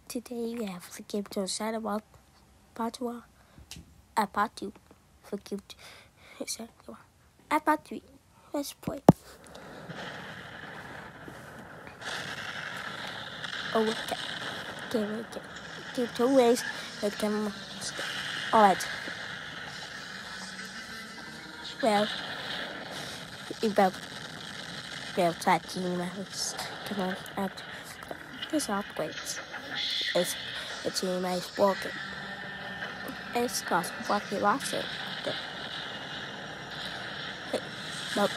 Today we have the game to decide about part 1, part 2. For game to part 3. Let's play. Oh, okay. Give 2 ways. Alright. Well, try team members. Come on, and this upgrades. The team is working. It's cause what he lost it. Hey, no.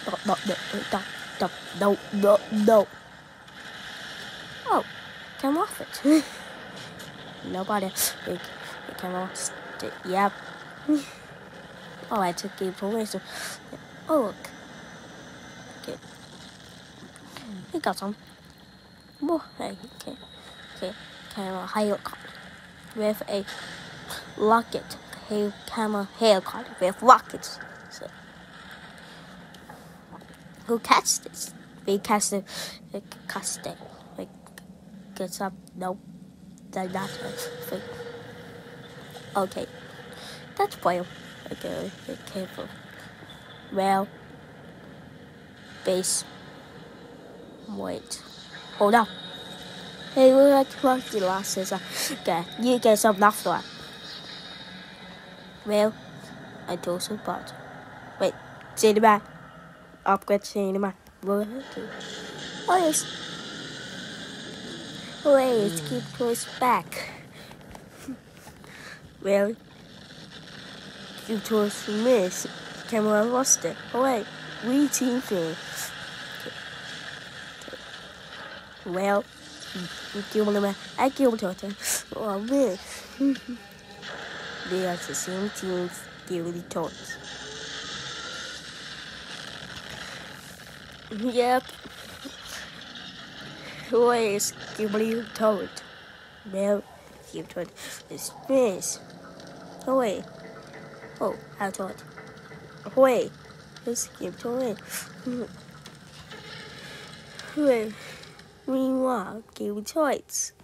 Oh, come off it. Nobody can off it. Yep. Alright, to keep away. So, oh look. Okay. We got some. Oh, hey, okay. Camera haircut with a locket. Camera haircut with lockets. So, who catch this? We catch the casting. Like, gets up. Nope. Like that. Okay. That's fine. Okay, be careful. Well, base. Wait. Hold up. Hey, we're like the glasses. Okay, you get some after. Well, I told some part. Wait, cinema. Upgrade cinema. Oh yes. Wait, keep close back. Well, keep close to miss. Camera lost it. Oh wait, we team thing. Well, you killed him. I killed her. Oh, man. They are the same team, Skibidi toys. Yep. Who is Skibidi toy? Well, Skibidi toy is this. Oh, wait. Oh, I thought. Wait. It's Skibidi toy. Wait. Meanwhile, Skibidi toys.